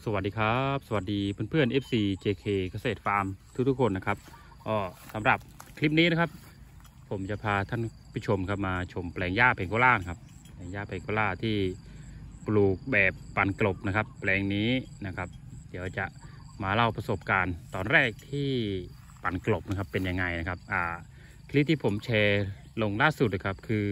สวัสดีครับสวัสดีเพื่อนๆ FC JK เกษตรฟาร์มทุกคนนะครับสำหรับคลิปนี้นะครับผมจะพาท่านผู้ชมครับมาชมแปลงหญ้าเพนโกล่าครับแปลงหญ้าเพนโกล่าที่ปลูกแบบปั่นกลบนะครับแปลงนี้นะครับเดี๋ยวจะมาเล่าประสบการณ์ตอนแรกที่ปั่นกลบนะครับเป็นยังไงนะครับคลิปที่ผมแชร์ลงล่าสุดนะครับคือ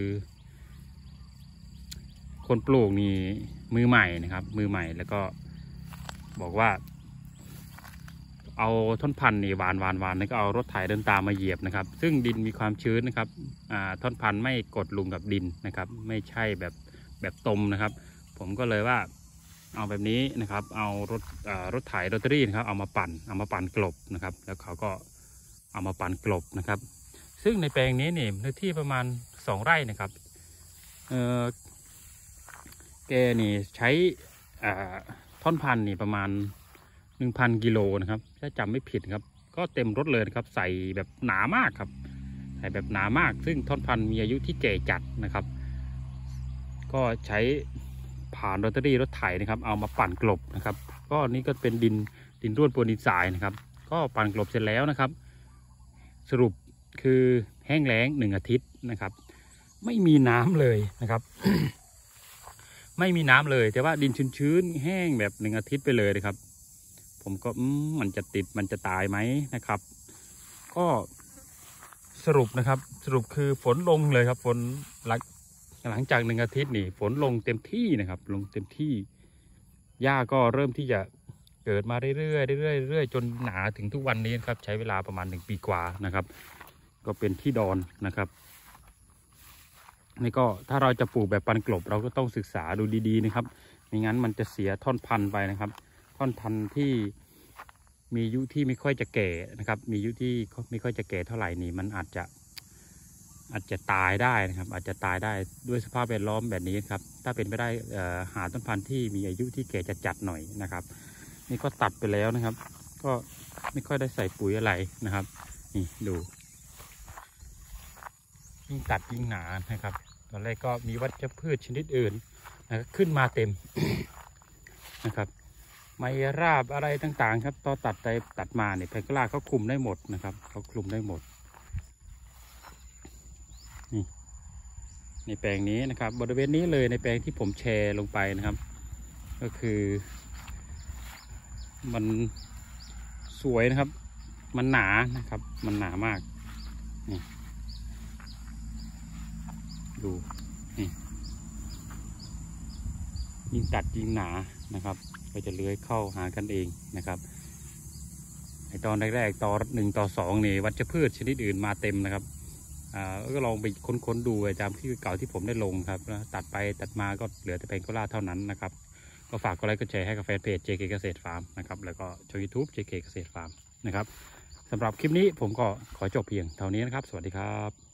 คนปลูกนี่มือใหม่นะครับมือใหม่แล้วก็บอกว่าเอาท่อนพันธุ์นี่หวานแล้วก็เอารถไถเดินตามมาเหยียบนะครับซึ่งดินมีความชื้นนะครับท่อนพันธุ์ไม่กดลงกับดินนะครับไม่ใช่แบบตมนะครับผมก็เลยว่าเอาแบบนี้นะครับเอารถไถโรตารี่นะครับเอามาปั่นกลบนะครับแล้วเขาก็เอามาปั่นกลบนะครับซึ่งในแปลงนี้เนี่ยเนื้อที่ประมาณ2 ไร่นะครับแกนี่ใช้ท่อนพันธุ์นี่ประมาณ 1,000 กิโลนะครับถ้าจำไม่ผิดครับก็เต็มรถเลยนะครับใส่แบบหนามากครับใส่แบบหนามากซึ่งท่อนพันธุ์มีอายุที่แก่จัดนะครับก็ใช้ผ่านโรตารี่รถไถนะครับเอามาปั่นกลบนะครับก็นี่ก็เป็นดินร่วนปูนดินทรายนะครับก็ปั่นกลบเสร็จแล้วนะครับสรุปคือแห้งแล้ง1 อาทิตย์นะครับไม่มีน้ำเลยนะครับ ไม่มีน้ำเลยแต่ว่าดินชื้นๆแห้งแบบ1 อาทิตย์ไปเลยนะครับผมก็มันจะติดมันจะตายไหมนะครับก็สรุปคือฝนลงเลยครับฝนหลังจาก1 อาทิตย์นี่ฝนลงเต็มที่นะครับลงเต็มที่หญ้าก็เริ่มที่จะเกิดมาเรื่อยๆจนหนาถึงทุกวันนี้ครับใช้เวลาประมาณ1 ปีกว่านะครับก็เป็นที่ดอนนะครับนี่ก็ถ้าเราจะปลูกแบบปั่นกลบเราก็ต้องศึกษาดูดีๆนะครับไม่งั้นมันจะเสียท่อนพันธุ์ไปนะครับท่อนพันธุ์ที่มีอายุที่ไม่ค่อยจะแก่นะครับมีอายุที่ไม่ค่อยจะแก่เท่าไหร่นี่มันอาจจะตายได้นะครับอาจจะตายได้ด้วยสภาพแวดล้อมแบบนี้ครับถ้าเป็นไปได้หาต้นพันธุ์ที่มีอายุที่แก่จัดหน่อยนะครับนี่ก็ตัดไปแล้วนะครับก็ไม่ค่อยได้ใส่ปุ๋ยอะไรนะครับนี่ดูยิ่งตัดยิ่งหนานะครับตอนแรกก็มีวัชพืชชนิดอื่นนะขึ้นมาเต็ม นะครับไมราบอะไรต่างๆครับตอนตัดไปตัดมาเนี่ยเพนโกล่าเขาคลุมได้หมดนะครับเขาคลุมได้หมดนี่ในแปลงนี้นะครับบริเวณนี้เลยในแปลงที่ผมแชร์ลงไปนะครับก็คือมันสวยนะครับมันหนานะครับมันหนามากนี่ดูนี่ยิ่งตัดยิ่งหนานะครับก็จะเลื้อยเข้าหากันเองนะครับในตอนแรกๆตอน1 ต่อ 2นี่วัชพืชชนิดอื่นมาเต็มนะครับก็ลองไปค้นดูตามที่เก่าที่ผมได้ลงครับตัดไปตัดมาก็เหลือแต่เพนโกล่าเท่านั้นนะครับก็ฝากกดไลค์กดแชร์ให้กับแฟนเพจ JK เกษตรฟาร์มนะครับแล้วก็ช่อง YouTube JK เกษตรฟาร์มนะครับสำหรับคลิปนี้ผมก็ขอจบเพียงเท่านี้นะครับสวัสดีครับ